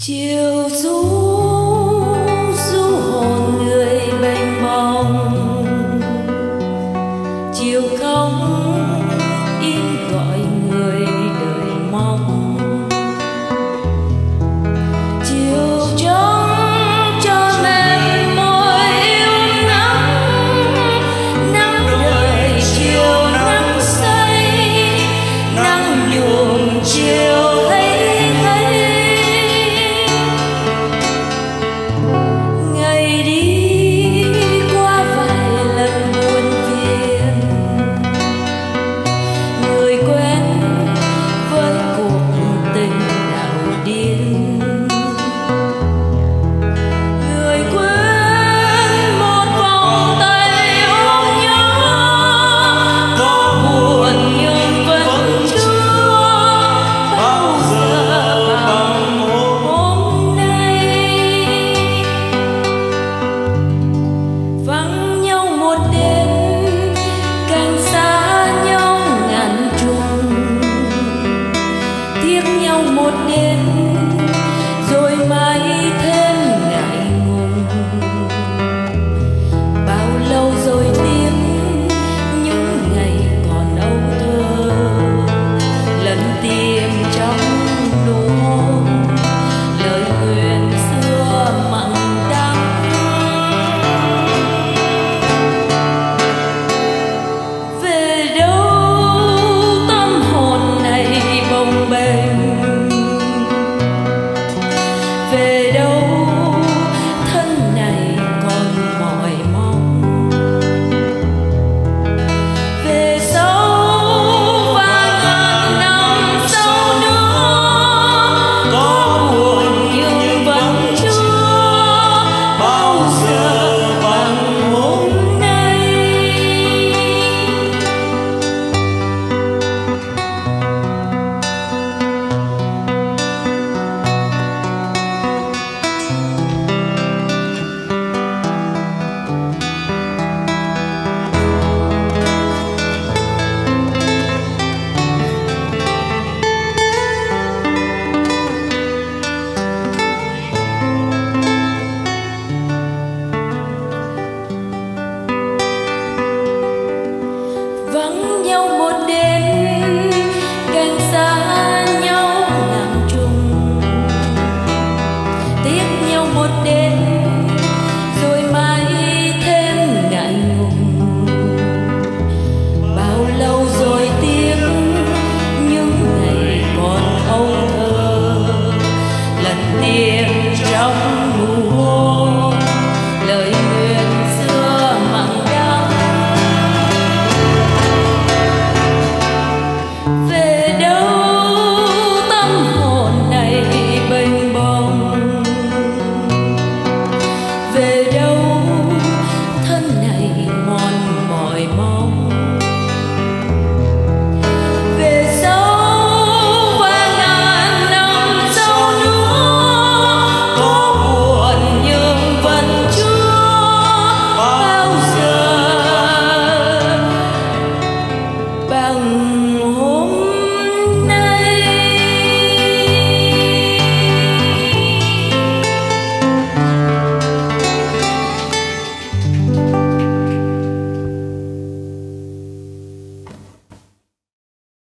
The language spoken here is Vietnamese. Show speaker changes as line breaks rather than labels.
chiều du hồn người mênh mông, chiều không im gọi người đợi mong, chiều trống cho mềm môi yêu nắng đời chiều nắng say, nắng nhuộm chiều một đêm rồi mãi thêm ngại ngùng. Bao lâu rồi tiếng những ngày còn âu thơ lần tìm trong nụ hôn lời nguyện xưa mặn đắng. Về đâu tâm hồn này bồng bềnh, về đâu thân này còn mỏi mong, về sâu và ngàn năm sau nữa có buồn nhưng vẫn chưa bao giờ bằng hôm nay. Vắng nhau một đêm càng xa nhau ngàn trùng, tiếc nhau một đêm rồi mãi thêm ngại ngùng. Bao lâu rồi tiếc những ngày còn âu thơ lần tìm trong nụ hôn lời nguyện xưa mặn đắng. Về đâu tâm hồn này bềnh bồng, về đâu thân này mòn mỏi mong, về sâu và ngàn năm sau nữa có buồn nhưng vẫn chưa bao giờ bằng